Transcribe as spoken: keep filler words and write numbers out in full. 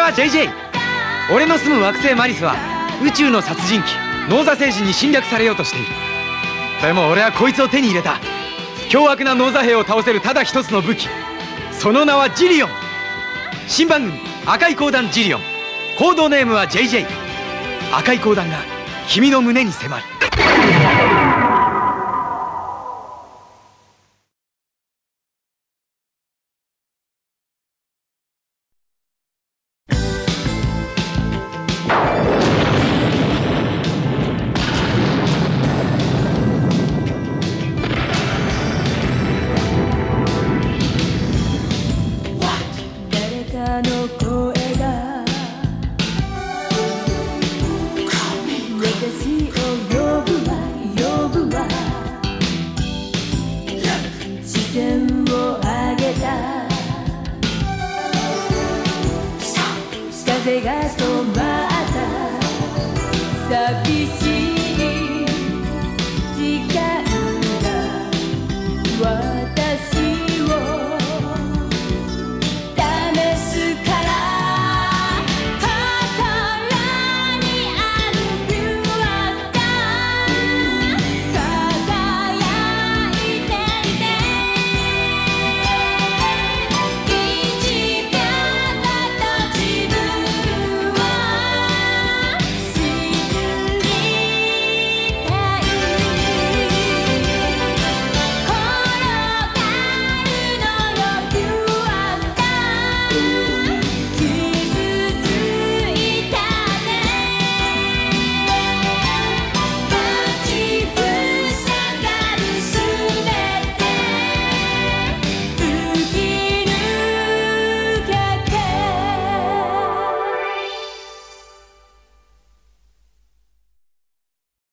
は ジェイジェイ。 俺の住む惑星マリスは宇宙の殺人鬼ノーザ星人に侵略されようとしている。でも俺はこいつを手に入れた。凶悪なノーザ兵を倒せるただ一つの武器、その名はジリオン。新番組赤い光弾ジリオン、コードネームは ジェイジェイ。 赤い光弾が君の胸に迫る。 Vegas